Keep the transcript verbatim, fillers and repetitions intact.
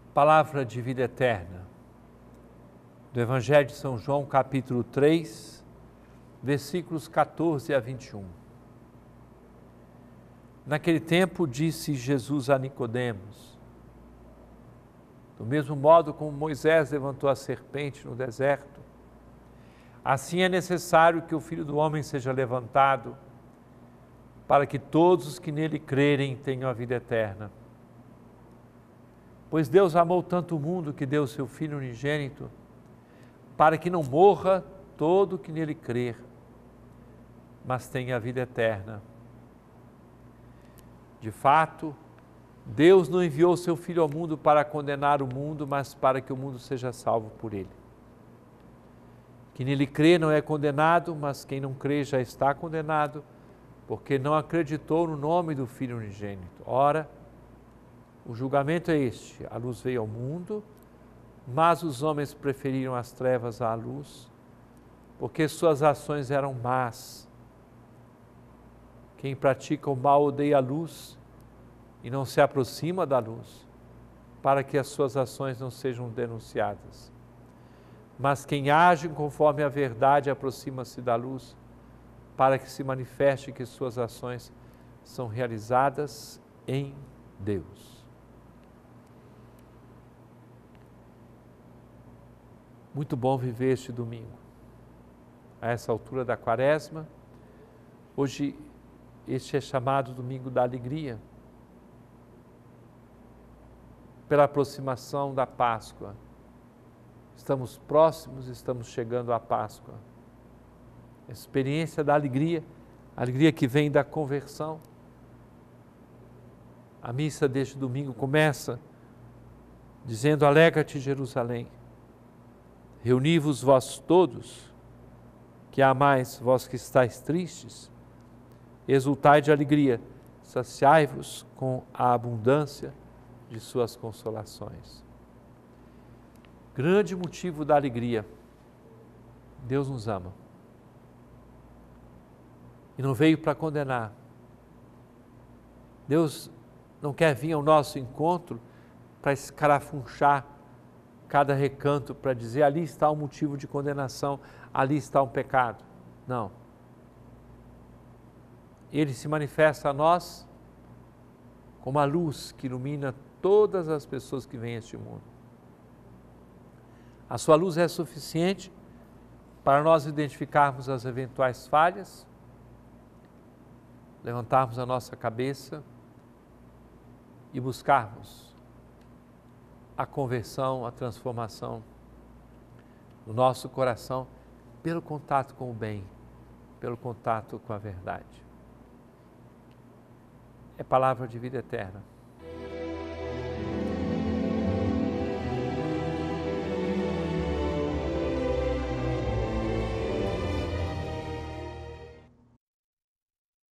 Palavra de vida eterna, do Evangelho de São João, capítulo três, versículos quatorze a vinte e um. Naquele tempo disse Jesus a Nicodemos: do mesmo modo como Moisés levantou a serpente no deserto, assim é necessário que o Filho do Homem seja levantado, para que todos os que nele crerem tenham a vida eterna. Pois Deus amou tanto o mundo que deu o seu Filho unigênito, para que não morra todo o que nele crer, mas tenha a vida eterna. De fato, Deus não enviou o seu Filho ao mundo para condenar o mundo, mas para que o mundo seja salvo por ele. Quem nele crê não é condenado, mas quem não crê já está condenado, porque não acreditou no nome do Filho unigênito. Ora, o julgamento é este: a luz veio ao mundo, mas os homens preferiram as trevas à luz, porque suas ações eram más. Quem pratica o mal odeia a luz e não se aproxima da luz, para que as suas ações não sejam denunciadas. Mas quem age conforme a verdade aproxima-se da luz, para que se manifeste que suas ações são realizadas em Deus. Muito bom viver este domingo, a essa altura da quaresma. Hoje, este é chamado Domingo da Alegria, pela aproximação da Páscoa. Estamos próximos, estamos chegando à Páscoa. A experiência da alegria, a alegria que vem da conversão. A missa deste domingo começa dizendo: alegra-te, Jerusalém. Reuni-vos vós todos, que amais, vós que estáis tristes, exultai de alegria, saciai-vos com a abundância de suas consolações. Grande motivo da alegria: Deus nos ama. E não veio para condenar. Deus não quer vir ao nosso encontro para escarafunchar cada recanto, para dizer ali está um motivo de condenação, ali está um pecado. Não. Ele se manifesta a nós como a luz que ilumina todas as pessoas que vêm a este mundo. A sua luz é suficiente para nós identificarmos as eventuais falhas, levantarmos a nossa cabeça e buscarmos a conversão, a transformação do nosso coração pelo contato com o bem, pelo contato com a verdade. É palavra de vida eterna.